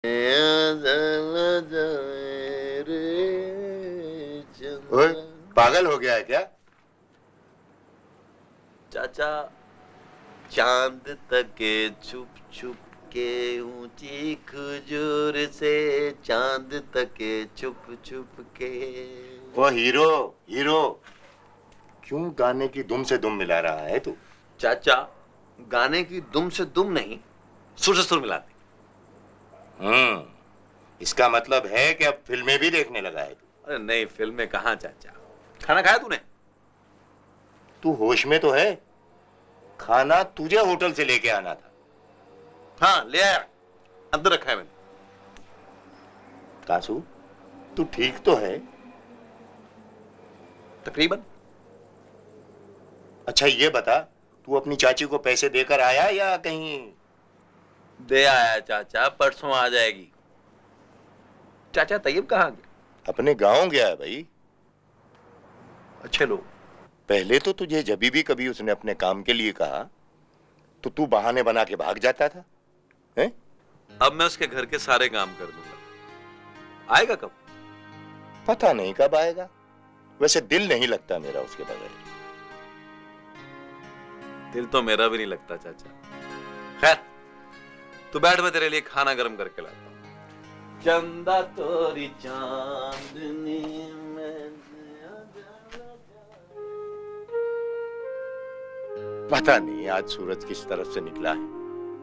ओए, पागल हो गया है क्या? चाचा, चांद तके छुप छुप के ऊंची खजूर से, चांद तके छुप छुप के। वो हीरो हीरो क्यों गाने की दुम से दुम मिला रहा है तू? चाचा, गाने की दुम से दुम नहीं, सुर से सुर मिलाते। इसका मतलब है कि अब फिल्में भी देखने लगा है तू? अरे नहीं, फिल्में कहाँ चाचा। खाना खाया तूने? तू होश में तो है? खाना तुझे होटल से लेके आना था। हाँ, ले आया, अंदर रखा है मैंने। कासू, तू ठीक तो है? तकरीबन। अच्छा ये बता, तू अपनी चाची को पैसे देकर आया या कहीं? दे आया चाचा, परसों आ जाएगी। चाचा तैयब कहाँ गया? अपने गांव गया है भाई। अच्छे लोग। पहले तो तुझे जब भी कभी उसने अपने काम के लिए कहा तो तू बहाने बना के भाग जाता था, हैं? अब मैं उसके घर के सारे काम कर दूंगा। आएगा कब? पता नहीं कब आएगा। वैसे दिल नहीं लगता मेरा उसके बगैर। दिल तो मेरा भी नहीं लगता चाचा। खैर, तू बैठ, मैं तेरे लिए खाना गर्म करके लाता हूँ। चंदा तोरी चांदनी में। पता नहीं आज सूरज किस तरफ से निकला है।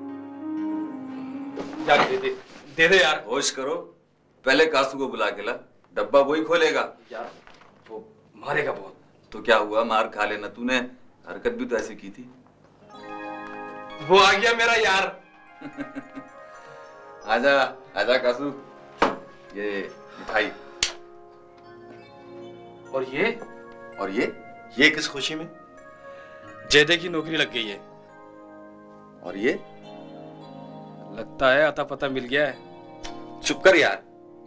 यार दे दे यार। होश करो, पहले कासू को बुला के ला, डब्बा वही खोलेगा। यार वो मारेगा बहुत। तो क्या हुआ, मार खा लेना। तूने हरकत भी तो ऐसी की थी। वो आ गया मेरा यार। आजा आजा कासू, ये मिठाई। और ये किस खुशी में? जेदे की नौकरी लग गई है। और ये लगता है अता पता मिल गया है। चुप कर यार।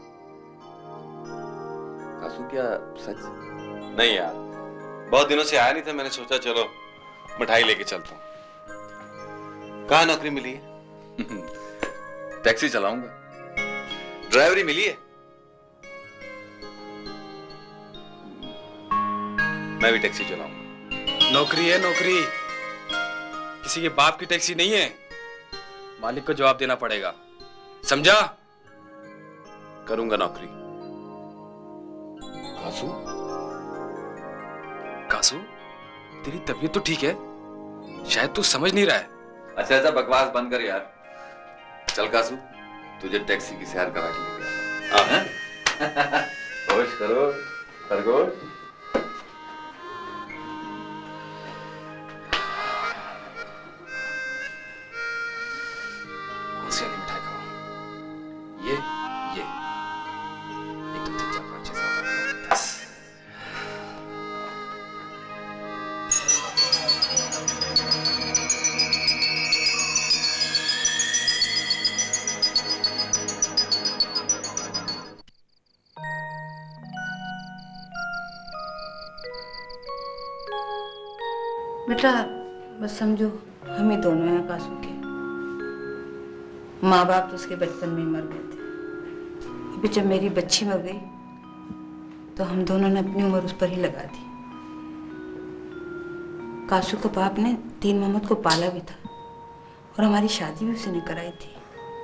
कासू क्या सच? नहीं यार, बहुत दिनों से आया नहीं था, मैंने सोचा चलो मिठाई लेके चलता हूँ। कहाँ नौकरी मिली है? टैक्सी चलाऊंगा। ड्राइवरी मिली है? मैं भी टैक्सी चलाऊंगा। नौकरी है नौकरी, किसी के बाप की टैक्सी नहीं है। मालिक को जवाब देना पड़ेगा, समझा? करूंगा नौकरी। कासू, कासू, तेरी तबीयत तो ठीक है, शायद तू समझ नहीं रहा है। अच्छा अच्छा, बकवास बंद कर यार। चल कासू, तुझे टैक्सी की सैर करा के लेके आता। होश करो खरगोश। मिठाई खाओ। ये 1 2 3 4 5 6 7 8 9 10। बेटा बस समझो, हम ही दोनों हैं कासू के। माँ बाप तो उसके बचपन में ही मर गए थे। अभी जब मेरी बच्ची मर गई तो हम दोनों ने अपनी उम्र उस पर ही लगा दी। कासू के बाप ने 3 मोहम्मद को पाला भी था और हमारी शादी भी उसने कराई थी।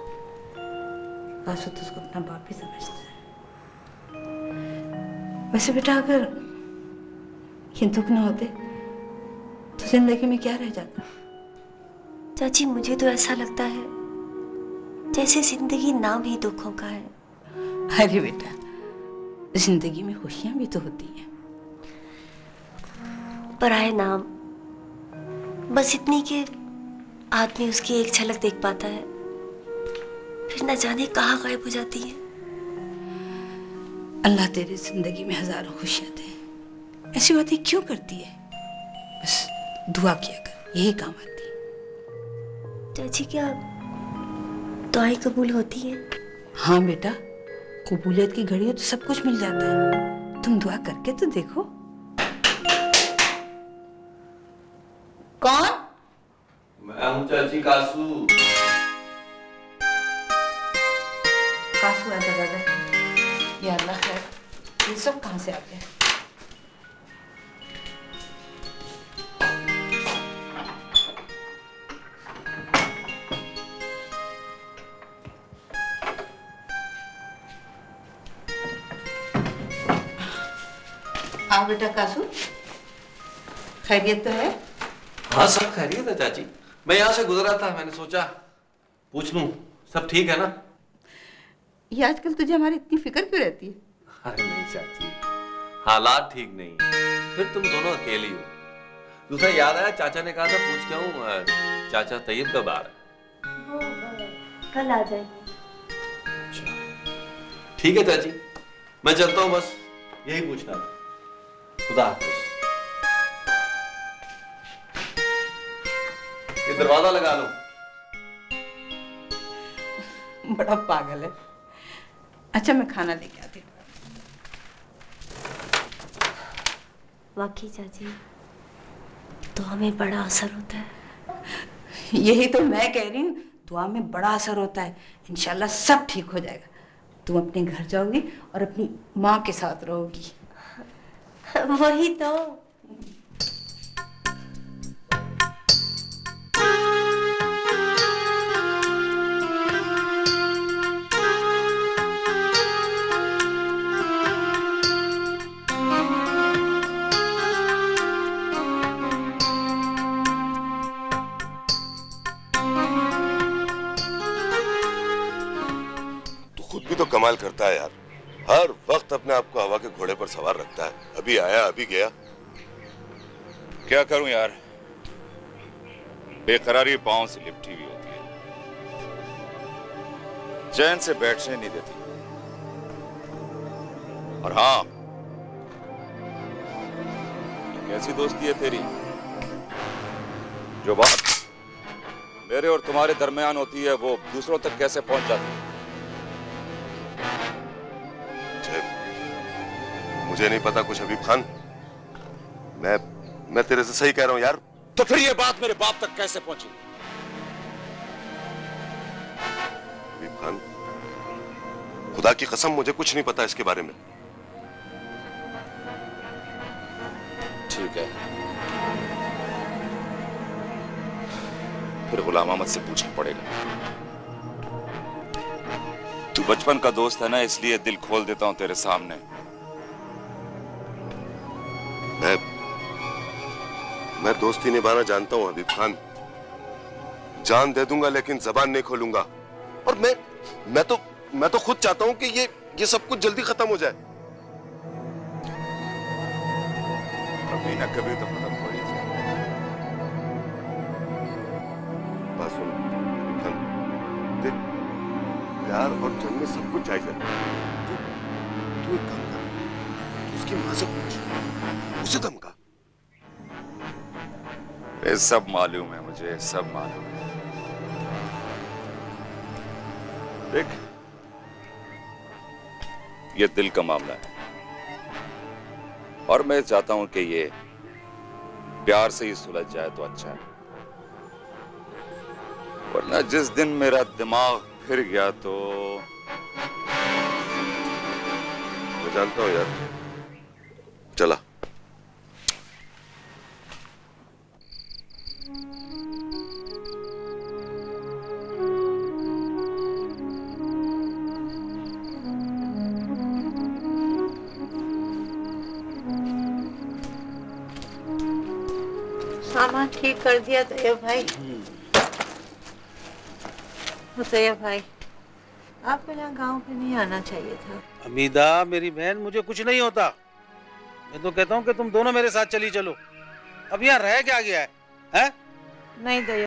कासू तो उसको अपना बाप ही समझता है। वैसे बेटा अगर ये दुख ना होते तो जिंदगी में क्या रह जाता? चाची, मुझे तो ऐसा लगता है जैसे जिंदगी नाम ही दुखों का है। अरे बेटा, जिंदगी में खुशियां भी तो होती हैं। पराए नाम, बस इतनी कि आदमी उसकी एक झलक देख पाता है, फिर न जाने कहाँ गायब हो जाती है। अल्लाह तेरी जिंदगी में हजारों खुशियां दे। ऐसी बातें क्यों करती है? बस दुआ किया कर, यही काम आती है। चाची, क्या दुआएं कबूल होती हैं? हाँ बेटा, कबूलियत की घड़ी हो तो सब कुछ मिल जाता है। तुम दुआ करके तो देखो। कौन? मैं हूँ चाची, कासू। कासू है दादा। या अल्लाह खैर, ये सब कहाँ से आ गया? आओ बेटा कासू, खैरियत तो है? हाँ सब खैरियत है चाची। मैं यहाँ से गुजरा था, मैंने सोचा पूछ लूं सब ठीक है ना। ये आजकल तुझे हमारी इतनी फिक्र क्यों रहती है? अरे नहीं चाची, हालात ठीक नहीं, फिर तुम दोनों अकेली हो। दूसरा याद आया, चाचा ने कहा था पूछ के हूँ चाचा तैयब कब आ रहा है? वो कल आ जाएंगे। ठीक है चाची, मैं चलता हूँ, बस यही पूछना था। खुदा हाफिज। ये दरवाजा लगा लो। बड़ा पागल है। अच्छा मैं खाना लेके आती हूँ। वाकई चाची, दुआ में बड़ा असर होता है। यही तो मैं कह रही हूँ, दुआ में बड़ा असर होता है। इंशाल्लाह सब ठीक हो जाएगा। तुम अपने घर जाओगी और अपनी माँ के साथ रहोगी। वही तो। तो कमाल करता है यार, हर वक्त अपने आप को हवा के घोड़े पर सवार रखता है। अभी आया अभी गया। क्या करूं यार, बेकरारी पांव से लिपटी हुई होती है, चैन से बैठने नहीं देती। और हाँ, कैसी दोस्ती है तेरी जो बात मेरे और तुम्हारे दरमियान होती है वो दूसरों तक कैसे पहुंच जाती है? मुझे नहीं पता कुछ हबीब खान, मैं तेरे से सही कह रहा हूं यार। तो फिर ये बात मेरे बाप तक कैसे पहुंची? हबीब खान, खुदा की कसम मुझे कुछ नहीं पता इसके बारे में। ठीक है, फिर गुलाम अहमद से पूछना पड़ेगा। तू बचपन का दोस्त है ना, इसलिए दिल खोल देता हूं तेरे सामने। मैं दोस्ती निभाना जानता हूं हबीब खान, जान दे दूंगा लेकिन जबान नहीं खोलूंगा। और मैं तो खुद चाहता हूं कि ये सब कुछ जल्दी खत्म हो जाए। कभी ना कभी तो खत्म हो ही जाए। बात सुन हबीब खान, देख प्यार और जंग में सब कुछ जायज है। तू एक काम कर, तू उसकी मां से पूछ, उसे धमका। ये सब मालूम है मुझे, सब मालूम है। देख, ये दिल का मामला है और मैं चाहता हूं कि ये प्यार से ही सुलझ जाए तो अच्छा है, वरना जिस दिन मेरा दिमाग फिर गया तो मैं जानता हूं यार। चला। सामान ठीक कर दिया तैयब भाई। तैयब भाई, आपको यहाँ गांव पे नहीं आना चाहिए था। हमीदा मेरी बहन, मुझे कुछ नहीं होता। मैं तो कहता हूँ कि तुम दोनों मेरे साथ चली चलो। अब यहाँ रह क्या गया है? नहीं तैयब